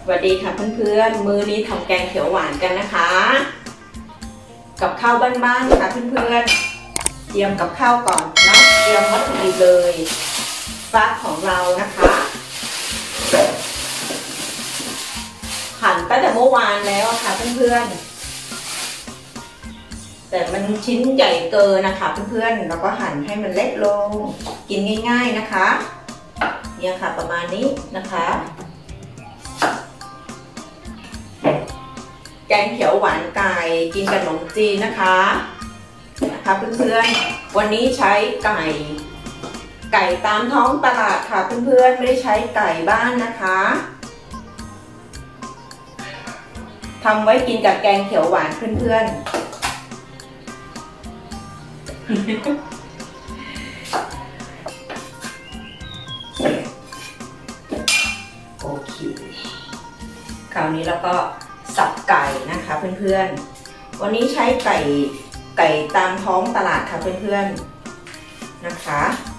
สวัสดีค่ะเพื่อนๆมื้อนี้ทำแกงเขียวหวานกันนะคะกับข้าวบ้านๆค่ะเพื่อนๆเตรียมกับข้าวก่อนเนาะเตรียมวัตถุดิบเลยฟักของเรานะคะหั่นตั้งแต่เมื่อวานแล้วค่ะเพื่อนๆแต่มันชิ้นใหญ่เกินนะคะเพื่อนๆเราก็หั่นให้มันเล็กลงกินง่ายๆนะคะเนี่ยค่ะประมาณนี้นะคะแกงเขียวหวานไก่กินกับขนมจีนนะคะเพื่อนๆวันนี้ใช้ไก่ตามท้องตลาดค่ะเพื่อนๆไม่ได้ใช้ไก่บ้านนะคะทำไว้กินกับแกงเขียวหวานเพื่อนๆโอเคคราวนี้แล้วก็สับไก่นะคะเพื่อนๆวันนี้ใช้ไก่ตามท้องตลาดค่ะเพื่อนๆนะคะ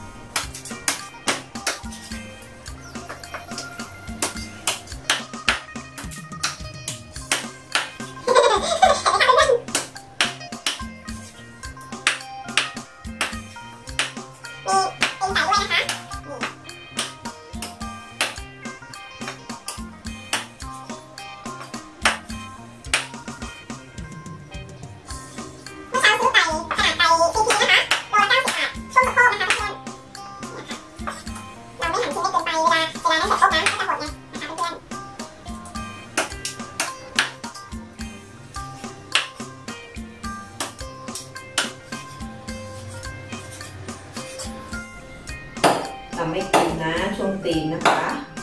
เราไม่กินนะช่วงตีนนะคะ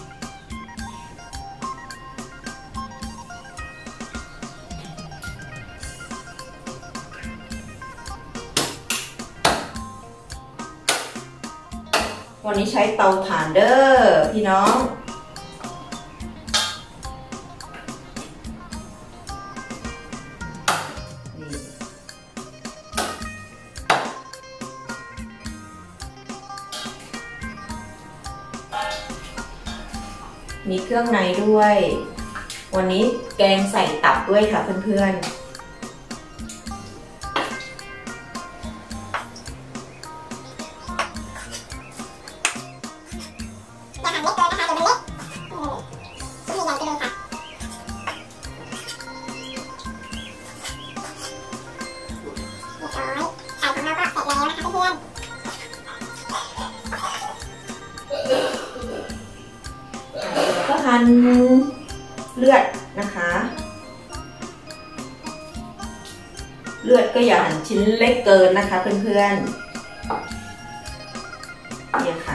วันนี้ใช้เตาถ่านเด้อพี่น้องมีเครื่องในด้วยวันนี้แกงใส่ตับด้วยค่ะเพื่อนๆหั่นเลือดนะคะเลือดก็อย่าหั่นชิ้นเล็กเกินนะคะเพื่อนๆเนี่ยค่ะ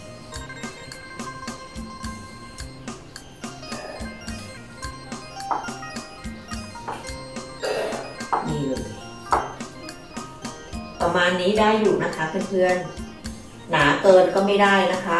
นี่เลยประมาณนี้ได้อยู่นะคะเพื่อนๆหนาเกินก็ไม่ได้นะคะ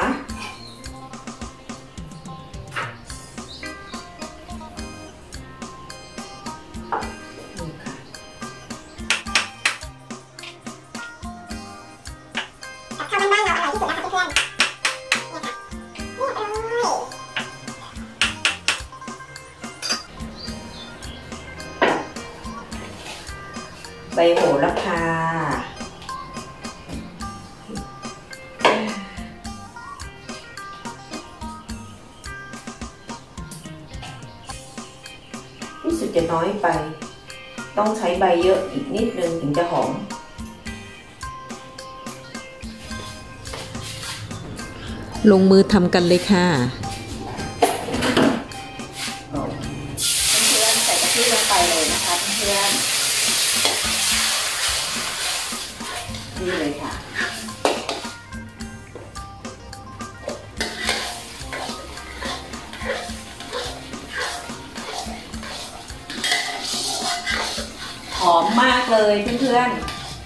ใบโหระพารู้สึกจะน้อยไปต้องใช้ใบเยอะอีกนิดนึงถึงจะหอมลงมือทำกันเลยค่ะเพื่อนใส่กะทิลงไปเลยนะคะเพื่อนนี่เลยค่ะหอมมากเลยเพื่อน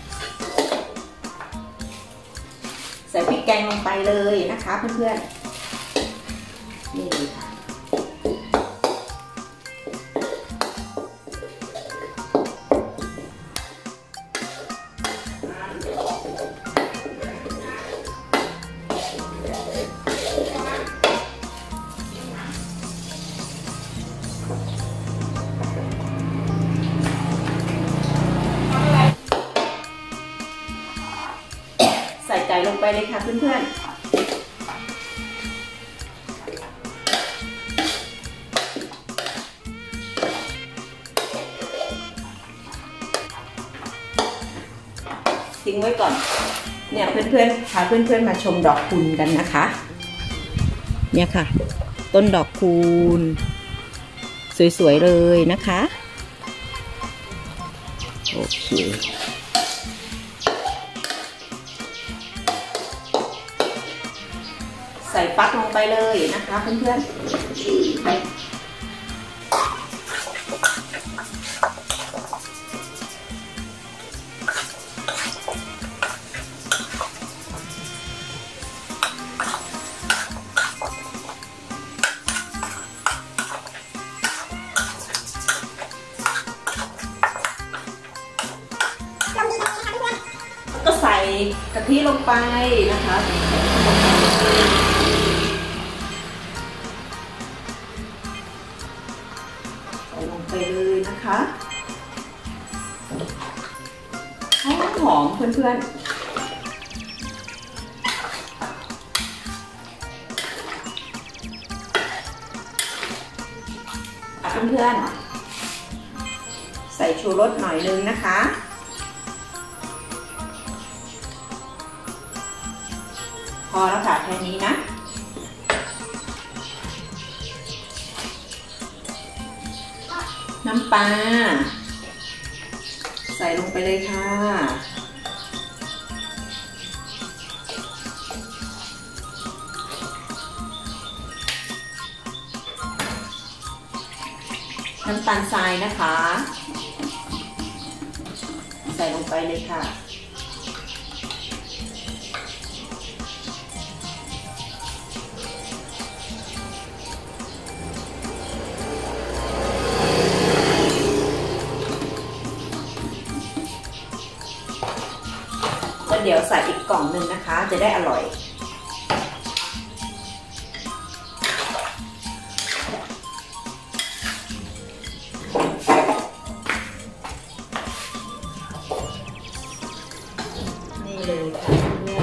ๆใส่พริกแกงลงไปเลยนะคะเพื่อนๆนี่เลยค่ะเลยค่ะเพื่อนๆทิ้งไว้ก่อนเนี่ยเพื่อนๆพาเพื่อนๆมาชมดอกคูณกันนะคะเนี่ยค่ะต้นดอกคูณสวยๆเลยนะคะโอเคใส่ฟักลงไปเลยนะคะเพื่อนๆก็ใส่กะทิลงไปนะคะใส่ลงไปเลยนะคะหอมเพื่อนๆเพื่อนๆใส่ชูรสหน่อยนึงนะคะพอแล้วค่ะแค่นี้นะน้ำปลาใส่ลงไปเลยค่ะน้ำตาลทรายนะคะใส่ลงไปเลยค่ะแล้วเดี๋ยวใส่อีกกล่องหนึ่งนะคะจะได้อร่อยนี่เลยค่ะเนี่ย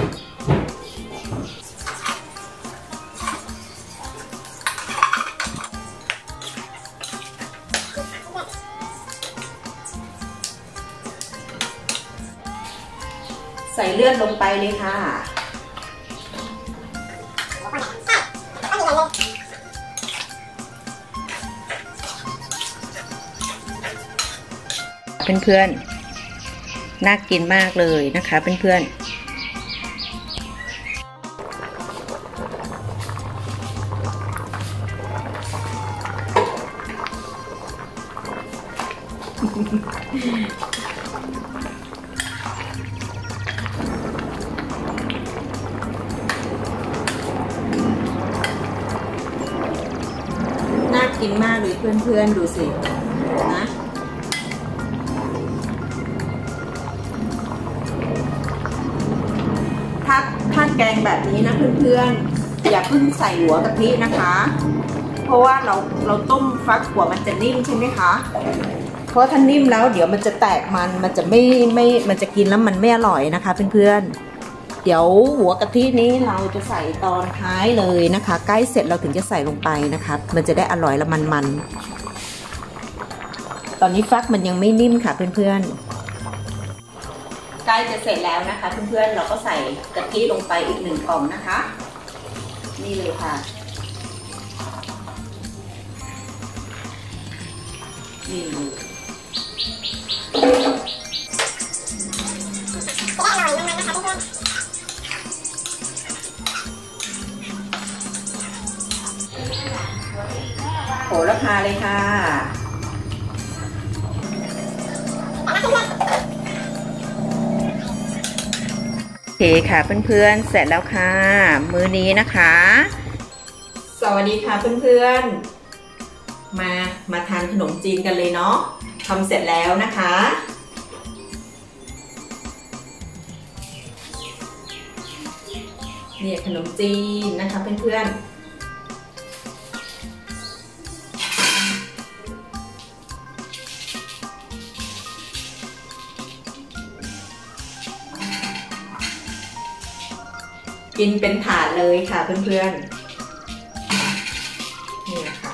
ใส่เลือดลงไปเลยค่ะเพื่อนๆน่ากินมากเลยนะคะเพื่อนๆน่ากินมากเลยเพื่อนๆดูสินะถ้าแกงแบบนี้นะเพื่อนๆอย่าเพิ่งใส่หัวกะทินะคะเพราะว่าเราต้มฟักหัวมันจะนิ่มใช่ไหมคะเพราะถ้านิ่มแล้วเดี๋ยวมันจะแตกมันจะมันจะกินแล้วมันไม่อร่อยนะคะเพื่อนๆเดี๋ยวหัวกะทินี้เราจะใส่ตอนท้ายเลยนะคะใกล้เสร็จเราถึงจะใส่ลงไปนะคะมันจะได้อร่อยและมันตอนนี้ฟักมันยังไม่นิ่มค่ะเพื่อนๆใกล้จะเสร็จแล้วนะคะเพื่อนๆเราก็ใส่กะทิลงไปอีก1 กล่องนะคะนี่เลยค่ะนี่เลยโหระพาเลยค่ะโอเคค่ะเพื่อนๆเสร็จแล้วค่ะมื้อนี้นะคะสวัสดีค่ะเพื่อนๆมาทานขนมจีนกันเลยเนาะทำเสร็จแล้วนะคะเนี่ยขนมจีนนะคะเพื่อนๆกินเป็นถาดเลยค่ะเพื่อนๆนี่ค่ะ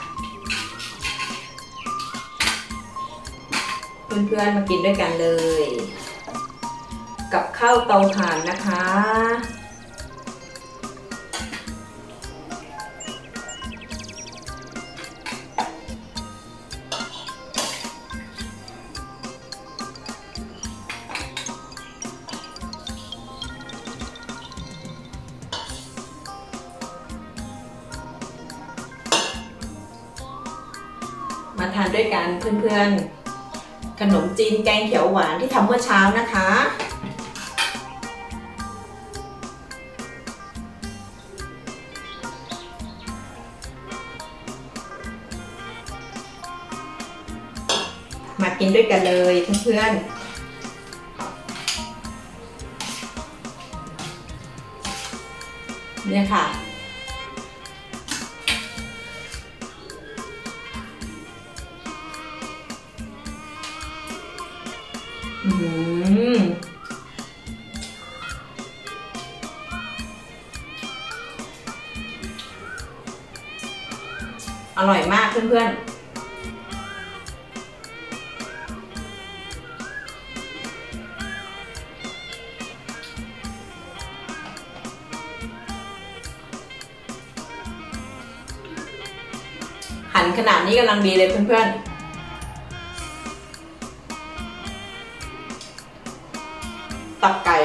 เพื่อนๆมากินด้วยกันเลยกับข้าวเตาถ่านนะคะมาทานด้วยกันเพื่อนๆขนมจีนแกงเขียวหวานที่ทำเมื่อเช้านะคะมากินด้วยกันเลยเพื่อนๆเนี่ยค่ะอร่อยมากเพื่อนๆหั่นขนาดนี้กำลังดีเลยเพื่อนๆตับไก่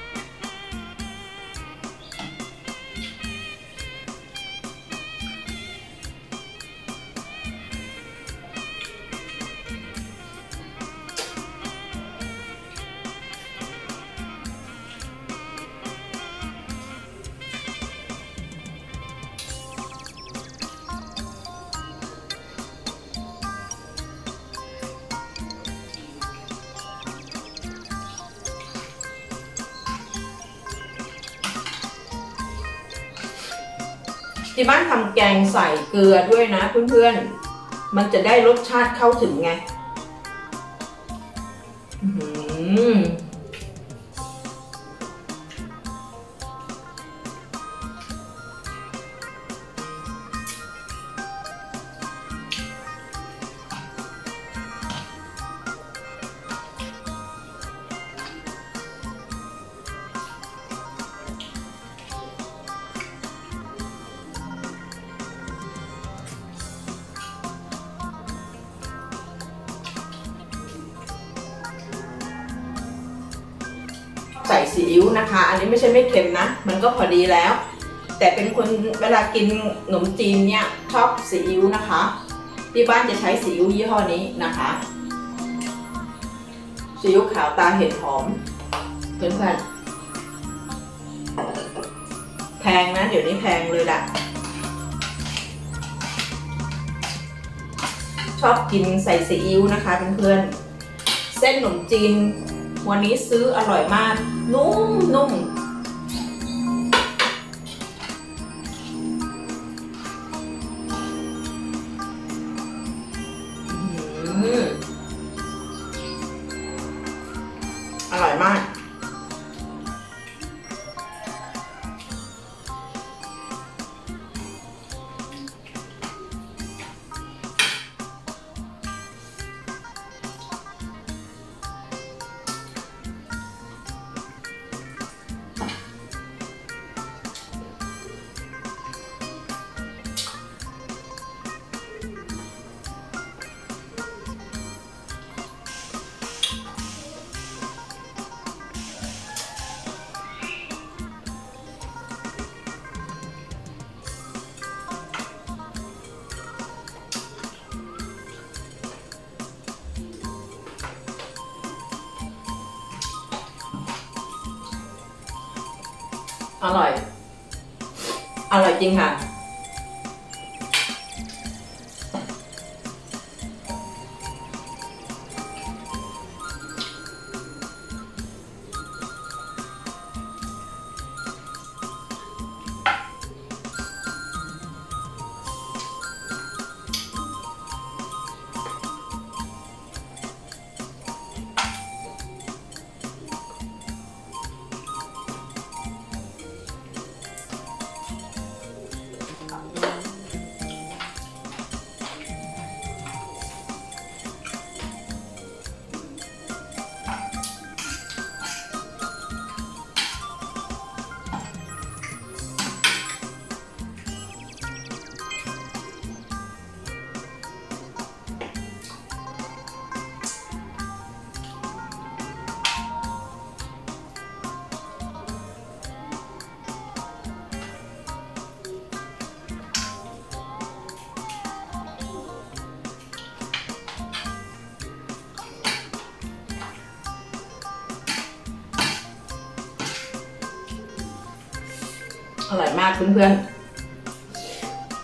ที่บ้านทำแกงใส่เกลือด้วยนะเพื่อนๆมันจะได้รสชาติเข้าถึงไงใส่ซีอิ๊วนะคะอันนี้ไม่ใช่ไม่เค็มนะมันก็พอดีแล้วแต่เป็นคนเวลากินขนมจีนเนี่ยชอบซีอิ๊วนะคะที่บ้านจะใช้ซีอิ๊วยี่ห้อนี้นะคะซีอิ๊วขาวตาเห็ดหอมเพื่อนๆแพงนะเดี๋ยวนี้แพงเลยล่ะชอบกินใส่ซีอิ๊วนะคะเพื่อนๆเส้นขนมจีนวันนี้ซื้ออร่อยมากนุ่มอร่อยมากอร่อยจริงค่ะร่อยมากเพื่อนๆ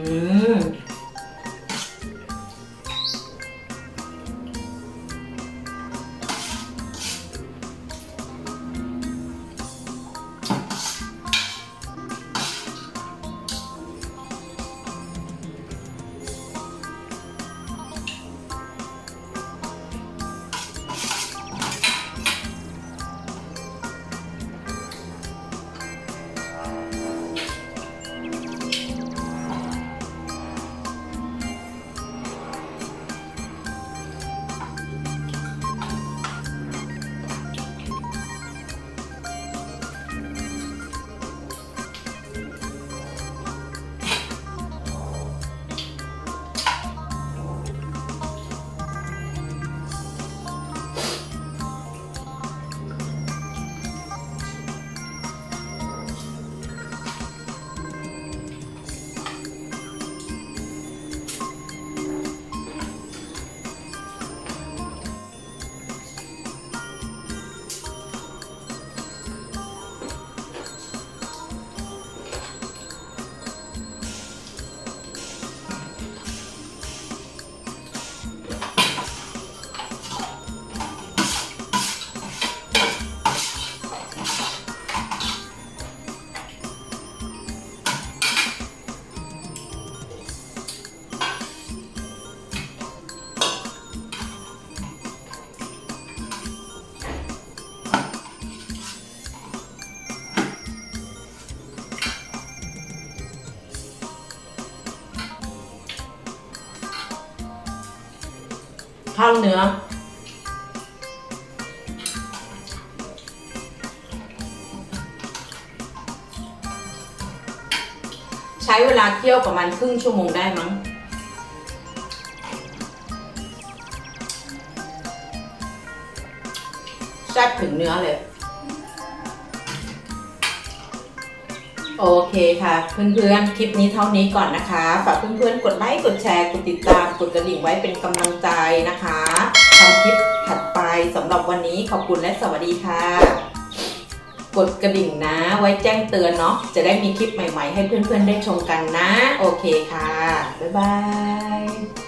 ข้าวเนื้อใช้เวลาเคี่ยวประมาณครึ่งชั่วโมงได้มั้งแซ่บถึงเนื้อเลยโอเคค่ะเพื่อนๆคลิปนี้เท่านี้ก่อนนะคะฝากเพื่อนๆกดไลค์กดแชร์กดติดตามกดกระดิ่งไว้เป็นกำลังใจนะคะทำคลิปถัดไปสำหรับวันนี้ขอบคุณและสวัสดีค่ะกดกระดิ่งนะไว้แจ้งเตือนเนาะจะได้มีคลิปใหม่ๆให้เพื่อนๆได้ชมกันนะโอเคค่ะบ๊ายบาย